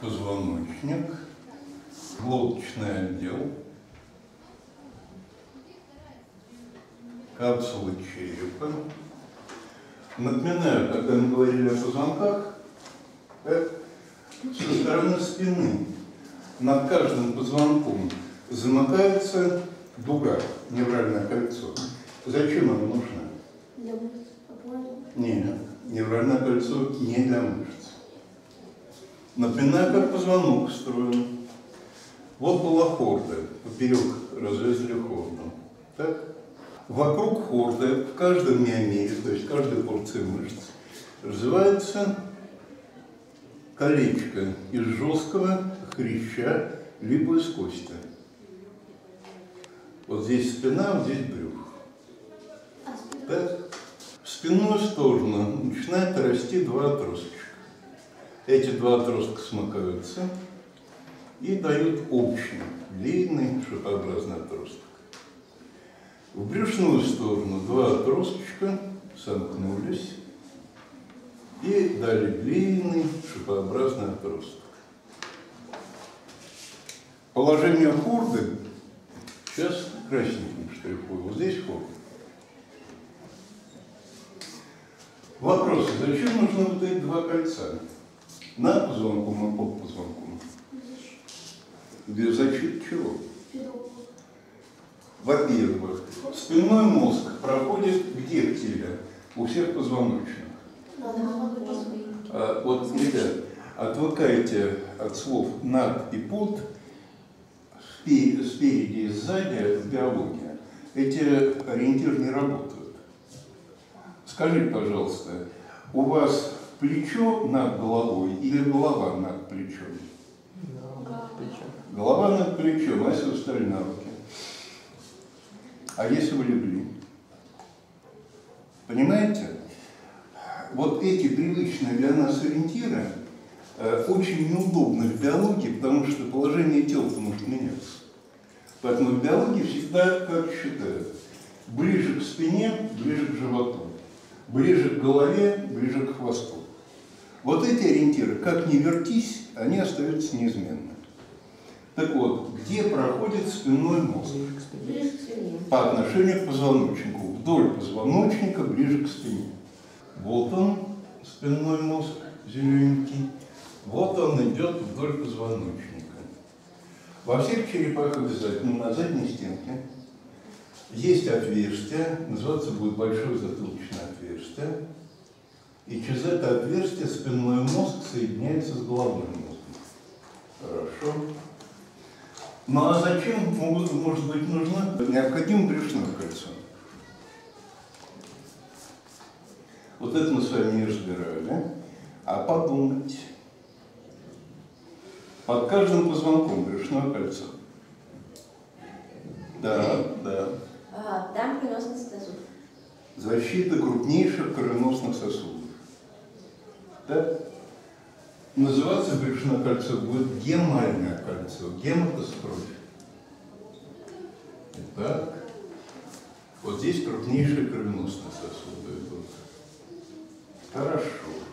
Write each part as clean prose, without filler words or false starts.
позвоночник, глоточный отдел, капсула черепа. Напоминаю, когда мы говорили о позвонках, со стороны спины над каждым позвонком замыкается дуга, невральное кольцо. Зачем оно нужно? Для мышц. Нет, невральное кольцо не для мышц. Напоминаю, как позвонок устроен. Вот была хорда, поперек развязали хорду. Так? Вокруг хорды, в каждом миомере, то есть в каждой порции мышц, развивается колечко из жесткого хряща, либо из кости. Вот здесь спина, вот здесь брюхо. Так? В спинную сторону начинает расти два отросточка. Эти два отростка смыкаются и дают общий, длинный, шипообразный отросток. В брюшную сторону два отросточка сомкнулись и дали длинный, шипообразный отросток. Положение хорды сейчас красненьким штрихую. Вот здесь хорда. Вопрос, зачем нужны вот эти два кольца? Над позвонком и под позвонком. Для защиты чего? Во-первых, спинной мозг проходит где в теле? У всех позвоночных. Вот, ребят, отвыкайте от слов над и под, спереди и сзади в биологии. Эти ориентиры не работают. Скажите, пожалуйста, у вас плечо над головой или голова над плечом? Голова над плечом, а если встали на руки? А если вы легли? Понимаете? Вот эти привычные для нас ориентиры очень неудобны в биологии, потому что положение тела может меняться. Поэтому в биологии всегда, как считают, ближе к спине, ближе к животу, ближе к голове, ближе к хвосту. Вот эти ориентиры, как ни вертись, они остаются неизменны. Так вот, где проходит спинной мозг? Ближе к спине. По отношению к позвоночнику. Вдоль позвоночника, ближе к спине. Вот он, спинной мозг, зелененький. Вот он идет вдоль позвоночника. Во всех черепах обязательно на задней стенке есть отверстие, называется будет большое затылочное отверстие. И через это отверстие спинной мозг соединяется с головным мозгом. Хорошо. Ну а зачем может быть нужно? Необходимо брюшное кольцо. Вот это мы с вами не разбирали. А подумать. Под каждым позвонком брюшное кольцо. Да, да. Там кровеносный сосуд. Защита крупнейших кровеносных сосудов. Да? Называться брюшное кольцо будет гемальное кольцо. Гем – это кровь. Итак, вот здесь крупнейшие кровеносные сосуды идут. Хорошо.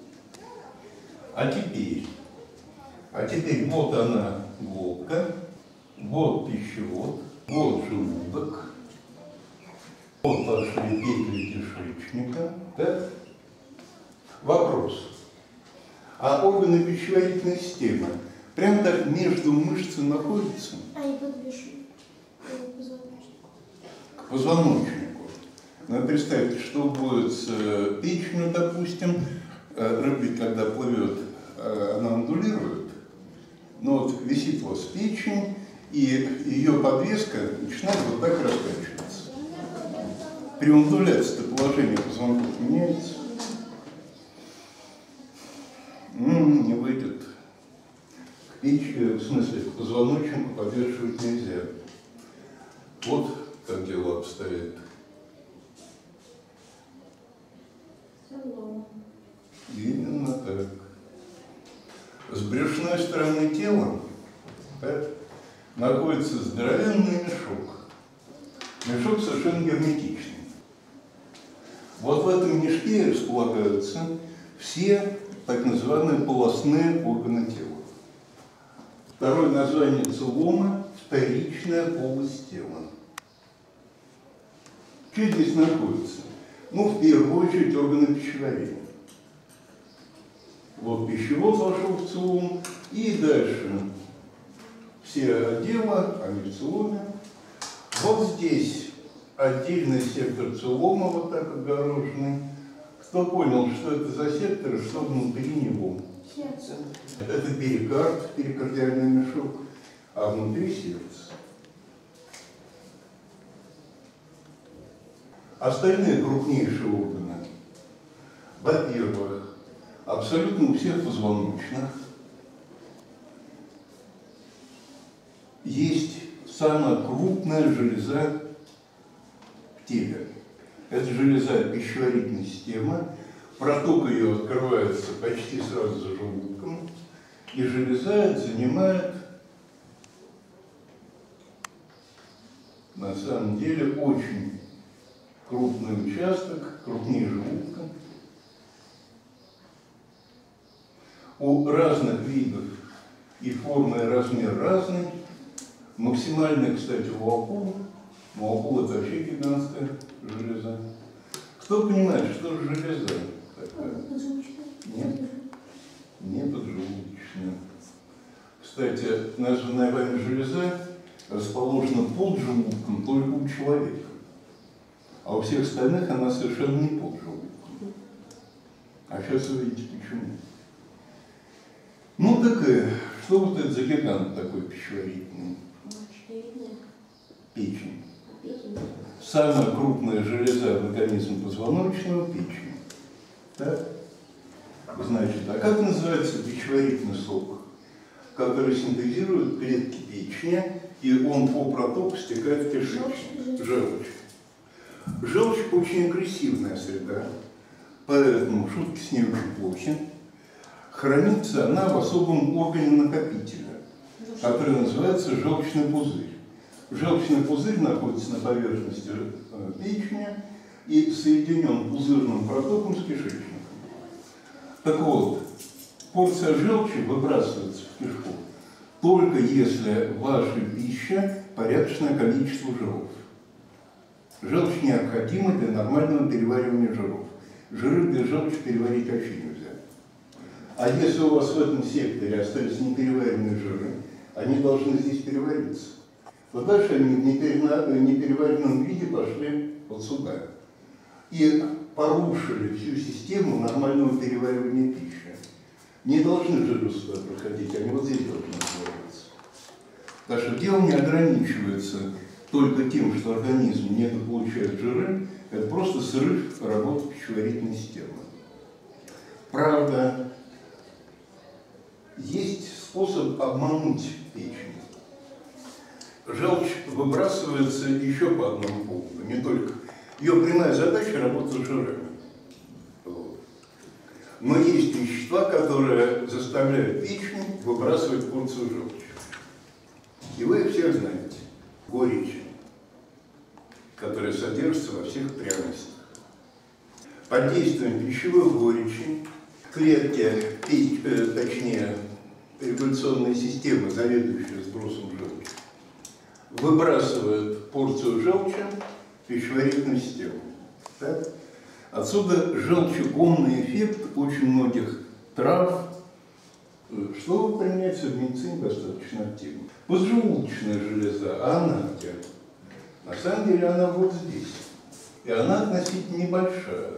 А теперь вот она глотка, вот пищевод, вот желудок, вот пошли петли кишечника. Так? Вопрос. А органы пищеварительной системы прямо так между мышцами находятся? И подвешу. К позвоночнику. Ну, представьте, что будет с печенью, допустим. Рыба, когда плывет, она ондулирует. Но вот висит у вас печень, и ее подвеска начинает вот так раскачиваться. При ондуляции положение позвонков меняется. Не выйдет. К печени, в смысле, к позвоночнику подвешивать нельзя. Вот как дело обстоит. Именно так. С брюшной стороны тела так, находится здоровенный мешок. Мешок совершенно герметичный. Вот в этом мешке располагаются все так называемые полостные органы тела. Второе название целлома – вторичная полость тела. Что здесь находится? Ну, в первую очередь, органы пищеварения. Вот пищевод вошел в целлом, и дальше все отделы, они в целломе. Вот здесь отдельный сектор целлома, вот так огороженный. Кто понял, что это за сектор и что внутри него? Сердце. Это перикард, перикардиальный мешок, а внутри сердце. Остальные крупнейшие органы, во-первых, абсолютно у всех позвоночных есть самая крупная железа в теле. Это железа пищеварительной системы. Проток ее открывается почти сразу за желудком. И железа эта занимает на самом деле очень крупный участок, крупнее желудка. У разных видов и форма, и размер разный. Максимальный, кстати, у акул. У акул это вообще гигантская железа. Кто понимает, что же железа такая? Нет, не поджелудочная. Кстати, названная вами железа расположена под желудком только у человека. А у всех остальных она совершенно не под желудком. А сейчас вы видите, почему. Ну так что вот это за гигант такой пищеварительный? Печень. Самая крупная железа в организме позвоночного – печень. Так? Значит, а как называется пищеварительный сок, который синтезирует клетки печени, и он по протоку стекает в кишечник? Желчь. Желчь очень агрессивная среда, поэтому шутки с ней очень плохи. Хранится она в особом органе накопителя, который называется желчный пузырь. Желчный пузырь находится на поверхности печени и соединен пузырным протоком с кишечником. Так вот, порция желчи выбрасывается в кишку только если в вашей пище порядочное количество жиров. Желчь необходима для нормального переваривания жиров. Жиры без желчи переварить вообще нельзя. А если у вас в этом секторе остались непереваренные жиры, они должны здесь перевариться. Вот дальше они в непереваренном виде пошли вот сюда. И порушили всю систему нормального переваривания пищи. Не должны жиры сюда проходить, они вот здесь должны перевариваться. Так что дело не ограничивается только тем, что организм недополучает жиры, это просто срыв работы пищеварительной системы. Правда, есть способ обмануть печень. Желчь выбрасывается еще по одному поводу, не только. Ее прямая задача – работать с жирами. Вот. Но есть вещества, которые заставляют печень выбрасывать порцию желчи. И вы их всех знаете. Горечь, которая содержится во всех пряностях. Под действием пищевой горечи клетки, точнее, регуляционной системы, заведующие сбросом желчи, выбрасывают порцию желчи в пищеварительную систему. Так? Отсюда желчегонный эффект очень многих трав, что применяется в медицине достаточно активно. Поджелудочная железа, а она где? На самом деле она вот здесь. И она относительно небольшая.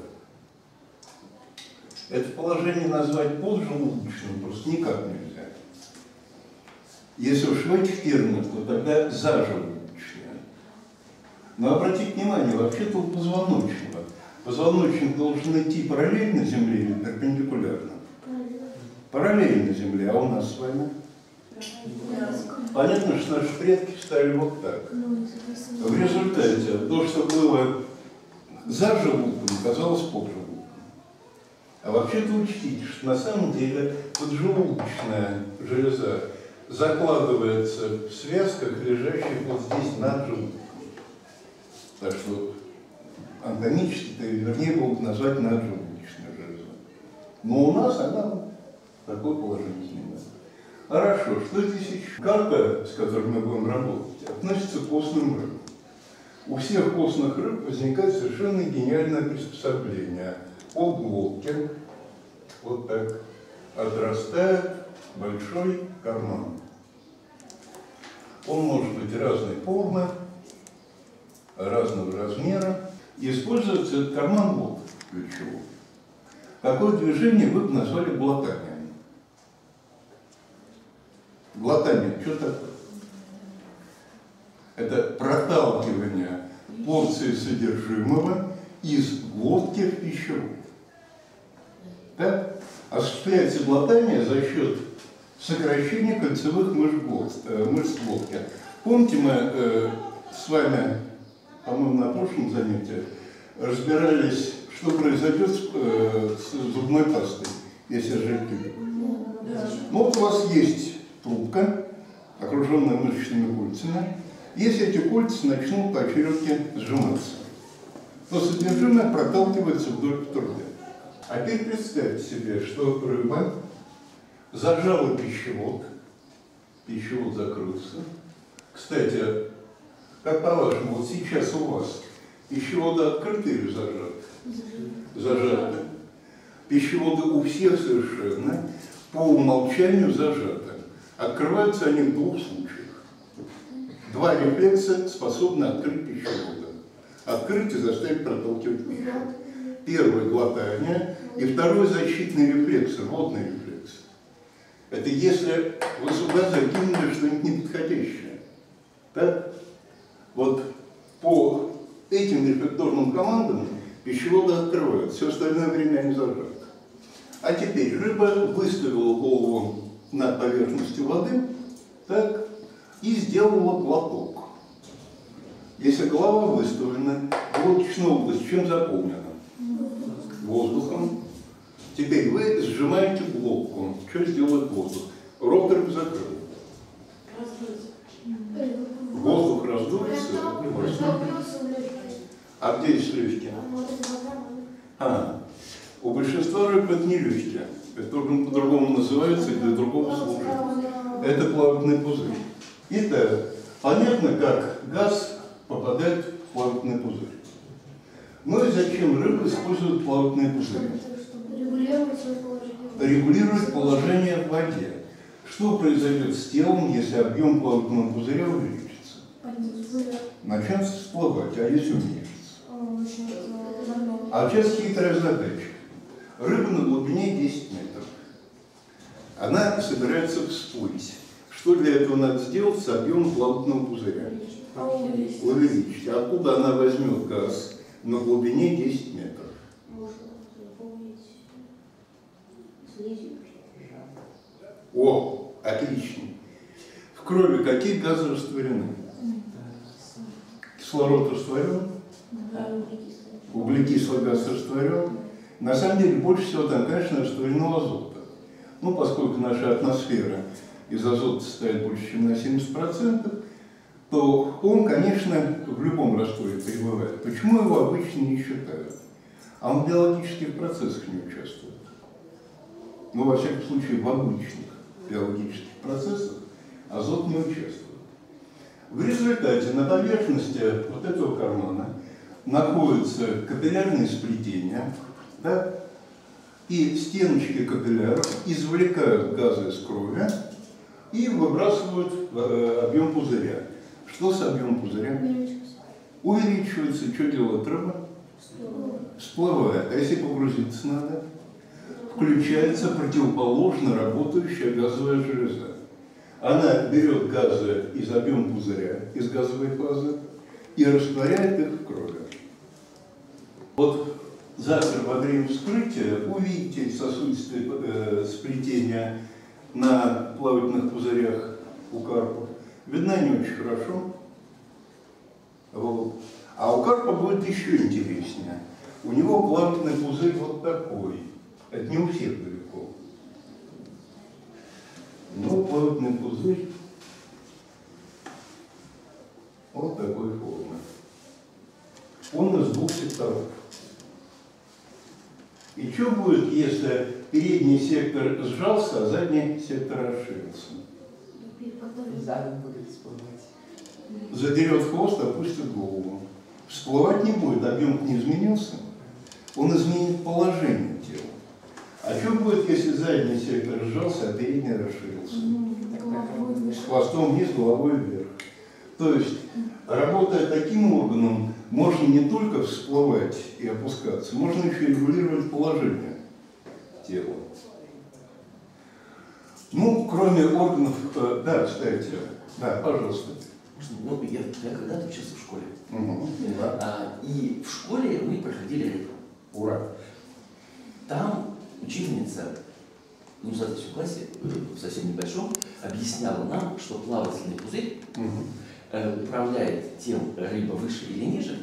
Это положение назвать поджелудочным просто никак нельзя. Если уж в этих терминах, то тогда зажелудочная. Но обратите внимание, вообще-то у позвоночного. Позвоночник должен идти параллельно Земле или перпендикулярно? Параллельно Земле, а у нас с вами? Понятно, что наши предки встали вот так. В результате то, что было за желудком, оказалось под желудком. А вообще-то учтите, что на самом деле поджелудочная железа закладывается в связках, лежащих вот здесь над желудком. Так что анатомически-то вернее было бы назвать наджелудочную железу. Но у нас она такое положение занимает. Хорошо, что здесь еще? Карта, с которой мы будем работать, относится к постным рыбам. У всех постных рыб возникает совершенно гениальное приспособление. Полглотки, вот так, отрастает большой карман. Он может быть разной формы, разного размера. И используется этот карман вот для чего. Такое движение вы бы назвали глотанием. Глотание, что такое? Это проталкивание порции содержимого из глотки в пищевод. Так? Осуществляется глотание за счет сокращения кольцевых мышц глотки. Помните, мы с вами, по-моему, на прошлом занятии разбирались, что произойдет с зубной пастой, если сжать тюбик. Ну вот у вас есть трубка, окруженная мышечными кольцами. Если эти кольца начнут поочередно сжиматься, то содержимое проталкивается вдоль трубы. А теперь представьте себе, что рыба зажала пищевод закрылся. Кстати, как по-вашему, вот сейчас у вас пищеводы открыты или зажаты? Зажаты. Пищеводы у всех совершенно по умолчанию зажаты. Открываются они в двух случаях. Два рефлекса способны открыть пищеводы. Открыть и заставить проталкивать пищевод. Первое – глотание, и второй – защитный рефлекс, рвотный рефлекс. Это если вы сюда закинули что-нибудь неподходящее. Так? Вот по этим рефлекторным командам пищеводы открывают, все остальное время они зажаты. А теперь рыба выставила голову над поверхностью воды, так, и сделала глоток. Если голова выставлена, глоточная область чем заполнена? Воздухом. Теперь вы сжимаете глотку. Что сделает воздух? Рот рыбы закрыл. Воздух раздуется. А где есть легкие? У большинства рыб это не легкие. Это по-другому называется и для другого служит. Это плавательный пузырь. Итак, понятно, как газ попадает в плавательный пузырь. Ну и зачем рыбы используют плавательные пузыри? Регулировать положение в воде. Что произойдет с телом, если объем плавательного пузыря увеличится? Начнет всплывать, а если уменьшится? А сейчас хитрая задача. Рыба на глубине 10 метров. Она собирается всплыть. Что для этого надо сделать с объемом плавательного пузыря? Увеличить. Откуда она возьмет газ на глубине 10 метров? О, отлично. В крови какие газы растворены? Кислород растворен? Углекислый газ растворен? На самом деле, больше всего там, конечно, растворено азота. Ну, поскольку наша атмосфера из азота состоит больше, чем на 70%, то он, конечно, в любом растворе пребывает. Почему его обычно не считают? А он в биологических процессах не участвует. Ну, во всяком случае, в обычных биологических процессах азот не участвует. В результате на поверхности вот этого кармана находятся капиллярные сплетения, да? И стеночки капилляров извлекают газы из крови и выбрасывают в объем пузыря. Что с объемом пузыря? Увеличивается. Что делает рыба? Всплывает. А если погрузиться надо? Включается противоположно работающая газовая железа. Она берет газы из объема пузыря, из газовой фазы, и растворяет их в крови. Вот завтра во время вскрытия увидите сосудистые сплетения на плавательных пузырях у карпов. Видно не очень хорошо. Вот. А у карпа будет еще интереснее. У него плавательный пузырь вот такой. Это не у всех далеко. Но плавательный пузырь вот такой формы. Он из двух секторов. И что будет, если передний сектор сжался, а задний сектор расширился. Задом будет всплывать. Задерет хвост, опустит голову. Всплывать не будет, объем не изменился. Он изменит положение тела. А что будет, если задний сектор сжался, а передний расширился? Хвостом вниз, головой вверх. То есть, работая таким органом, можно не только всплывать и опускаться, можно еще и регулировать положение тела. Ну, кроме органов, да, кстати, да, пожалуйста. Ну, я когда-то учился в школе. Да. И в школе мы проходили репу. Ура. Там учительница, ну, в 3 классе, совсем небольшом, объясняла нам, что плавательный пузырь управляет тем, рыба выше или ниже,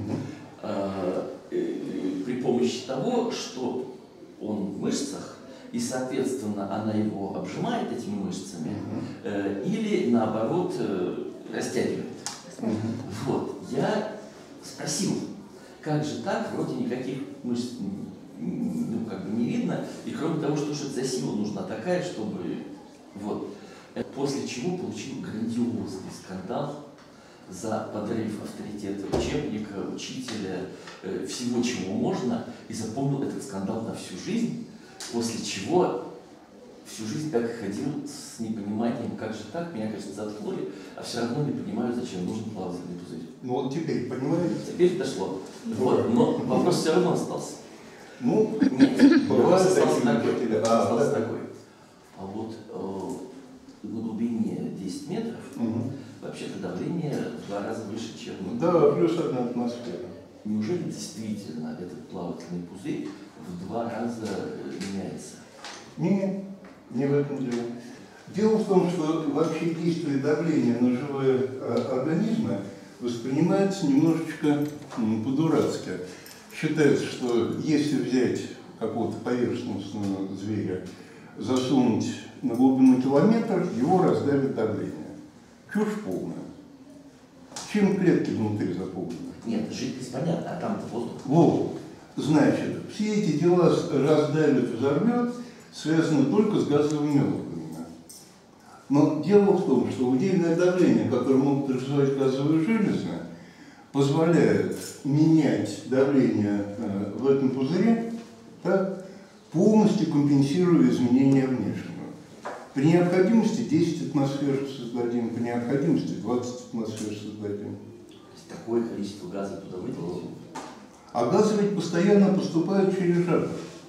при помощи того, что он в мышцах, и, соответственно, она его обжимает этими мышцами, или, наоборот, растягивает. Вот. Я спросил, как же так, вроде никаких мышц ну, как бы не видно, и кроме того, что это за сила нужна такая, чтобы... Вот. После чего получил грандиозный скандал за подрыв авторитета учебника, учителя, всего, чего можно, и запомнил этот скандал на всю жизнь, после чего всю жизнь так и ходил с непониманием, как же так, меня, конечно, заткнули, а все равно не понимаю, зачем нужен плавательный пузырь. Ну вот теперь, понимаете? Теперь дошло. Вот. Но вопрос все равно остался. Ну, Нет, бывает вопрос остался такие такой. учителя. Остался такой. А вот на глубине 10 метров вообще-то давление в 2 раза выше, чем... Да, плюс 1 атмосфера. Неужели действительно этот плавательный пузырь в 2 раза меняется? Не в этом дело. Дело в том, что вообще действие давления на живые организмы воспринимается немножечко по-дурацки. Считается, что если взять какого-то поверхностного зверя, засунуть на глубину километр, его раздавит давление. Чушь полная. Чем клетки внутри заполнены? Нет, жидкость понятно, а там-то воздух. Вот. Значит, все эти дела раздавит, взорвет, связаны только с газовыми окнами. Но дело в том, что удельное давление, которое могут развивать газовые железы, позволяет менять давление в этом пузыре, так, полностью компенсируя изменения внешнего. При необходимости 10 атмосфер создадим, при необходимости 20 атмосфер создадим. То есть такое количество газа туда выдало. А газы ведь постоянно поступают через жабры.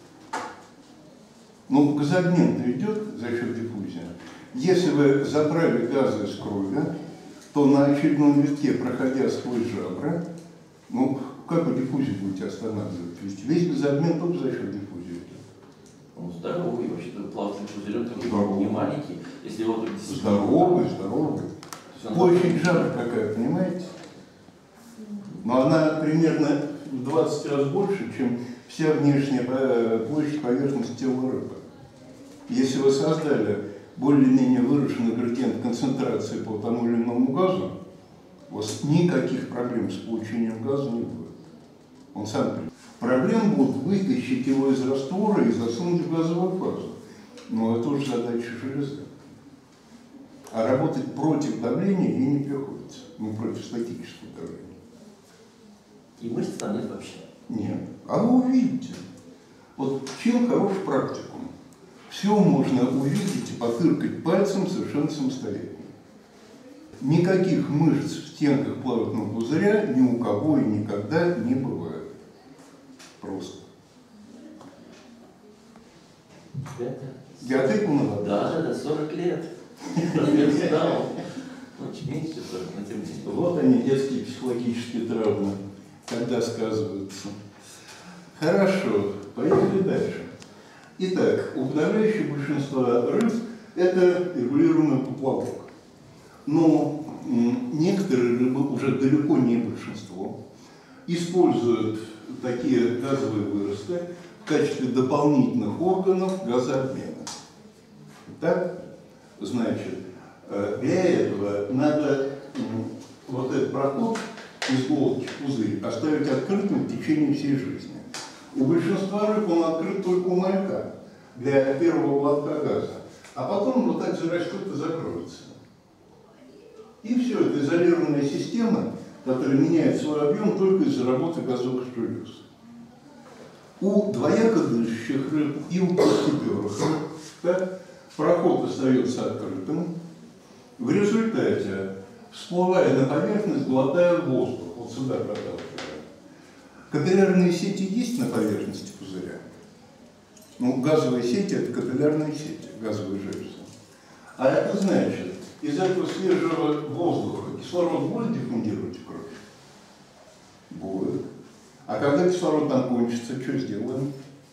Но газообмен идет за счет диффузии. Если вы забрали газы из крови, то на очередном витке, проходя сквозь жабры, ну, как вы диффузию будете останавливать? Ведь весь газообмен только за счет диффузии идет. Он здоровый, вообще-то плавательный пузырек такой не маленький. Если его только Здоровый. Площадь жабры какая, понимаете? Но она примерно в 20 раз больше, чем вся внешняя площадь поверхности тела рыбы. Если вы создали более-менее выраженный градиент концентрации по тому или иному газу, у вас никаких проблем с получением газа не будет. Он сам придет. Проблем будут вытащить его из раствора и засунуть в газовую фазу. Но это уже задача железы. А работать против давления ей не приходится. Ну, против статического давления. И мышц там нет вообще. Нет. А вы увидите. Вот чем хорош практикум? Все можно увидеть и потыркать пальцем совершенно самостоятельно. Никаких мышц в стенках плавательного пузыря ни у кого и никогда не бывает. Просто. Я ответил на вопрос? Да, 40 лет. Я знал. Ну, чуть меньше 40, но тем не менее. Вот они, детские психологические травмы, когда сказываются. Хорошо, поехали дальше. Итак, у подавляющего большинства рыб это регулируемый поплавок. Но некоторые рыбы, уже далеко не большинство, используют такие газовые выросты в качестве дополнительных органов газообмена. Так? Значит, для этого надо вот этот проход из глотки в пузырь оставить открытым в течение всей жизни. У большинства рыб он открыт только у малька, для первого глотка газа, а потом вот так зарастет и закроется. И все, это изолированная система, которая меняет свой объем только из-за работы газовых желез. У двояко дышащих рыб и у плоскоперых рыб проход остается открытым. В результате, всплывая на поверхность, глотая воздух, вот сюда проталкивая. Капиллярные сети есть на поверхности пузыря? Ну, газовые сети – это капиллярные сети, газовые железы. А это значит, из этого свежего воздуха кислород будет диффундировать в кровь? Будет. А когда кислород там кончится, что сделаем?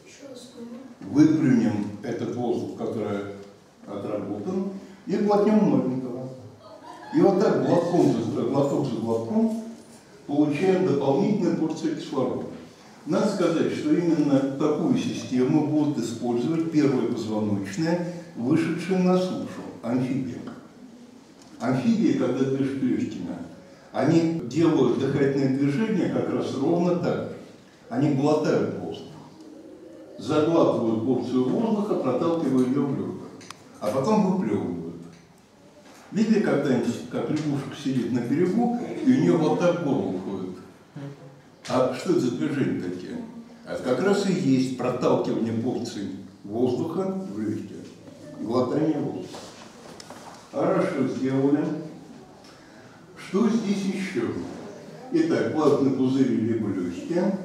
Выплюнем этот воздух, который отработан, и глотнем новенького. И вот так глоток за глотком получаем дополнительную порцию кислорода. Надо сказать, что именно такую систему будут использовать первые позвоночные, вышедшие на сушу, амфибии. Амфибии, когда дышат легкими, они делают дыхательные движения как раз ровно так же. Они глотают воздух, заглатывают порцию воздуха, проталкивая ее в легкое, а потом выплевывают. Видели когда-нибудь, как лягушка сидит на берегу, и у нее вот так горло уходит? А что это за движения такие? Это как раз и есть проталкивание порций воздуха в легкие, глотание воздуха. Хорошо сделали. Что здесь еще? Итак, платный пузырь либо легкие.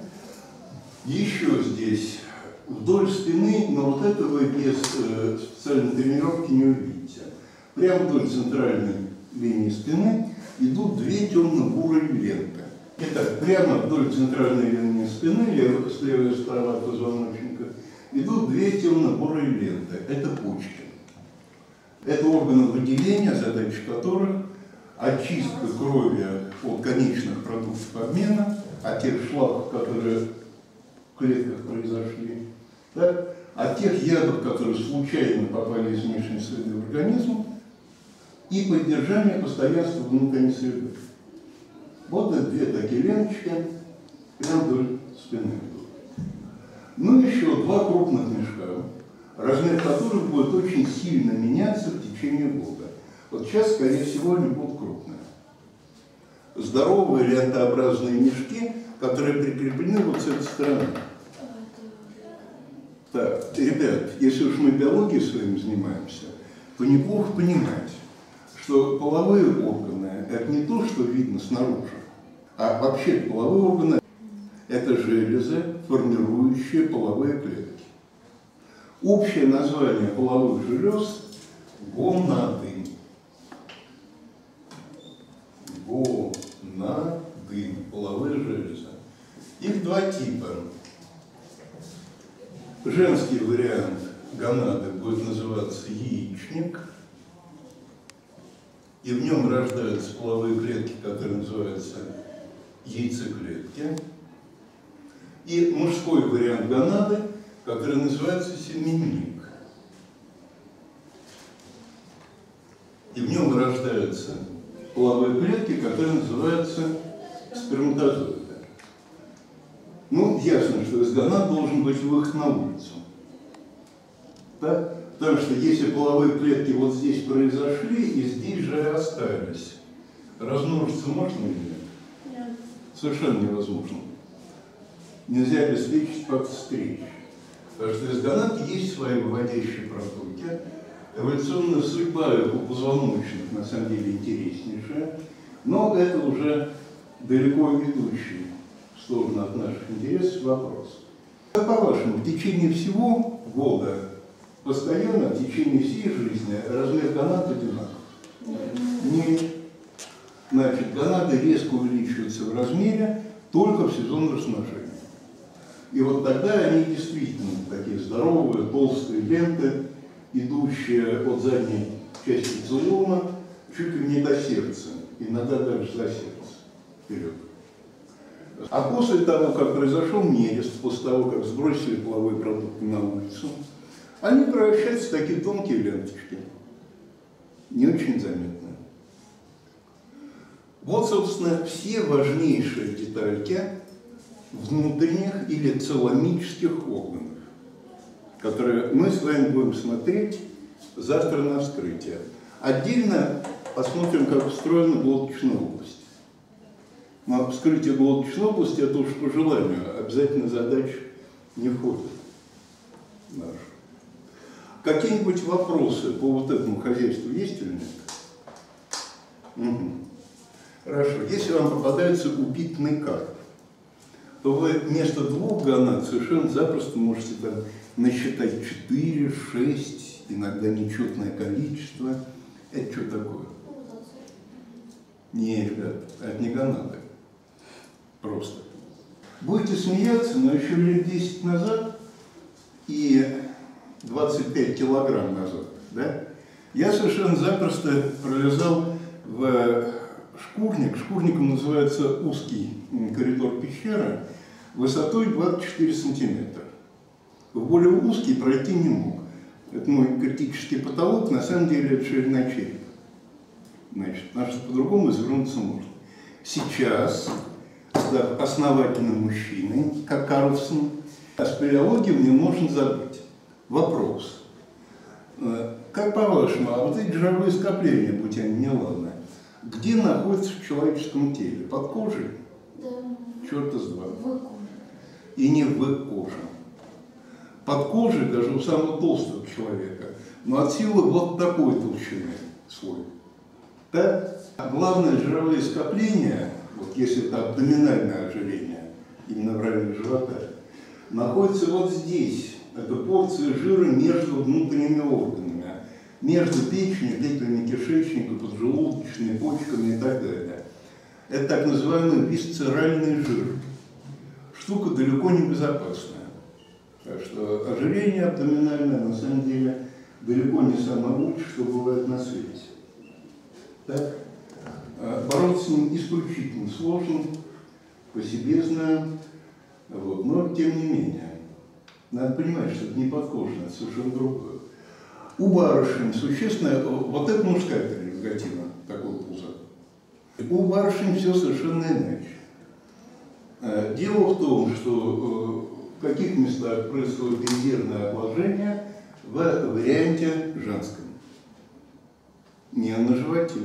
Еще здесь вдоль спины, но вот этого без специальной тренировки не увидите. Прямо вдоль центральной линии спины идут две темно-бурые ленты. Итак, прямо вдоль центральной линии спины, слева и справа от позвоночника, идут две темно-бурые ленты. Это почки. Это органы выделения, задача которых очистка крови от конечных продуктов обмена, от тех шлаков, которые в клетках произошли, да, от тех ядов, которые случайно попали из внешней среды в организм, и поддержание постоянства внутренней среды. Вот это две такие ленточки, прямо вдоль спины идут. Ну, еще два крупных мешка, размер которых будет очень сильно меняться в течение года. Вот сейчас, скорее всего, они будут крупные. Здоровые лентообразные мешки, которые прикреплены вот с этой стороны. Так, ребят, если уж мы биологией своим занимаемся, то неплохо понимать, что половые органы – это не то, что видно снаружи, а вообще половые органы – это железы, формирующие половые клетки. Общее название половых желез – гонады. Гонады, половые железы. Их два типа. Женский вариант гонады будет называться яичник, и в нем рождаются половые клетки, которые называются яйцеклетки. И мужской вариант гонады, который называется семенник. И в нем рождаются половые клетки, которые называются сперматозоиды. Ну, ясно, что из гонад должен быть выход на улицу. Да? Потому что если половые клетки вот здесь произошли и здесь же остались, размножиться можно или нет? Нет. Совершенно невозможно. Нельзя обеспечить факт встреч. Потому что из гонад есть свои выводящие протоки. Эволюционная судьба у позвоночных на самом деле интереснейшая, но это уже далеко ведущий в сторону от наших интересов вопрос. Как по-вашему, в течение всего года, постоянно, в течение всей жизни размер гонад одинаков? Нет. Значит, гонады резко увеличиваются в размере только в сезон размножения. И вот тогда они действительно такие здоровые, толстые ленты, идущие от задней части целлома чуть ли не до сердца, иногда даже за сердце, вперед. А после того, как произошел нерест, после того, как сбросили половые продукты на улицу, они превращаются в такие тонкие ленточки, не очень заметные. Вот, собственно, все важнейшие детальки внутренних или целомических органов. которое мы с вами будем смотреть завтра на вскрытие. Отдельно посмотрим, как устроена глоточная область. Но вскрытие глоточной области – это уж по желанию, обязательно задача не входит в нашу. Какие-нибудь вопросы по вот этому хозяйству есть или нет? Угу. Хорошо. Если вам попадается упитанный карп, то вы вместо 2 гонад совершенно запросто можете там насчитать 4, 6, иногда нечетное количество. Это что такое? Не, ребят, это не гонады. Просто. Будете смеяться, но еще лет 10 назад и 25 килограмм назад, да, я совершенно запросто пролезал в шкурник. Шкурником называется узкий коридор пещеры высотой 24 сантиметра. В более узкий пройти не мог. Это мой критический потолок, на самом деле это ширина черепа. Значит, потому что по-другому извернуться можно. Сейчас, став основательным мужчиной, как Карлсон, о спелеологии мне можно забыть. Вопрос. Как по-вашему, а вот эти жировые скопления, будь они неладны, где находятся в человеческом теле? Под кожей? Да. Черта с два. В коже. И не в коже. Под кожей даже у самого толстого человека, но от силы вот такой толщины слой. Так? А главное жировые скопления, вот если это абдоминальное ожирение, именно в районе живота, находятся вот здесь. Это порция жира между внутренними органами, между печенью, легкими кишечника, поджелудочными, почками и так далее. Это так называемый висцеральный жир. Штука далеко не безопасная. Так что ожирение абдоминальное на самом деле далеко не самое лучшее, что бывает на свете. Так? Бороться с ним исключительно сложно, по себе знаю, вот, но тем не менее. Надо понимать, что это не подкожное, это совершенно другое. У барышень существенно, вот это мужская прерогатива, такой пузо. У барышень все совершенно иначе. Дело в том, что в каких местах происходит резервное отложение в варианте женском. Не на животе.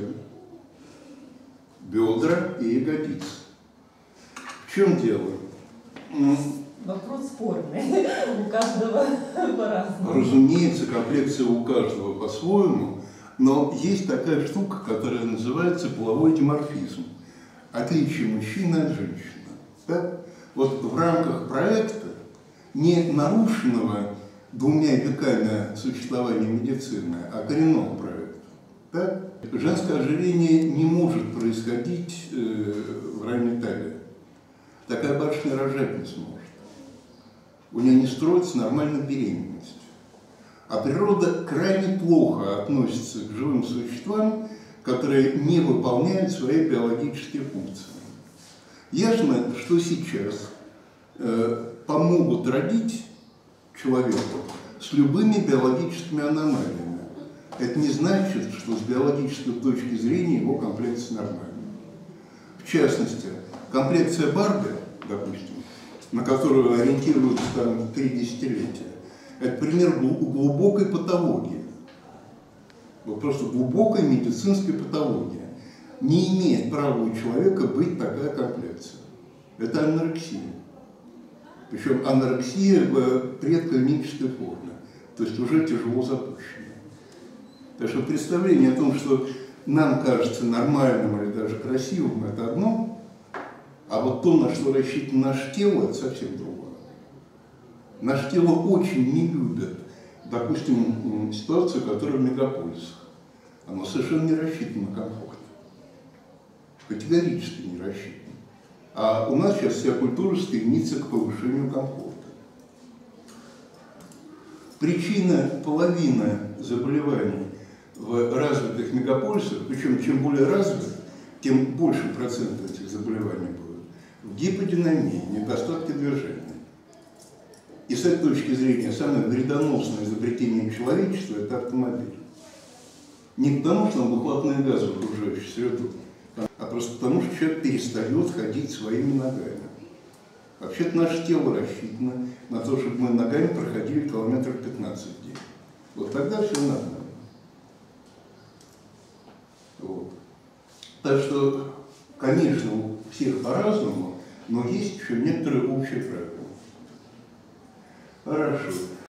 Бедра и ягодицы. В чем дело? Вопрос спорный. У каждого по-разному. Разумеется, комплекция у каждого по-своему, но есть такая штука, которая называется половой диморфизм. Отличие мужчины от женщины. Да? Вот в рамках проекта, не нарушенного 2 веками существования медицины, а коренного проекта, да? Женское ожирение не может происходить в районе талии. Такая барышня рожать не сможет. У нее не строится нормальная беременность. А природа крайне плохо относится к живым существам, которые не выполняют свои биологические функции. Ясно, что сейчас помогут родить человеку с любыми биологическими аномалиями. Это не значит, что с биологической точки зрения его комплекция нормальная. В частности, комплекция Барби, допустим, на которую ориентируются там 3 десятилетия, это пример глубокой патологии. Вот просто глубокой медицинской патологии. Не имеет права у человека быть такая комплекция. Это анорексия. Причем анорексия в предклинической форме, то есть уже тяжело запущенная. Так что представление о том, что нам кажется нормальным или даже красивым, это одно, а вот то, на что рассчитано наше тело, это совсем другое. Наше тело очень не любит, допустим, ситуацию, которая в мегаполисах. Оно совершенно не рассчитано на комфорт. Категорически не рассчитано. А у нас сейчас вся культура стремится к повышению комфорта. Причина половины заболеваний в развитых мегаполисах, причем чем более развит, тем больше процент этих заболеваний будет, в гиподинамии, недостатке движения. И с этой точки зрения самое вредоносное изобретение человечества – это автомобиль. Не потому, что он выхлопные газы в окружающую среду, а просто потому, что человек перестает ходить своими ногами. Вообще-то наше тело рассчитано на то, чтобы мы ногами проходили километров 15 в день. Вот тогда все нормально. Вот. Так что, конечно, у всех по-разному, но есть еще некоторые общие правила. Хорошо.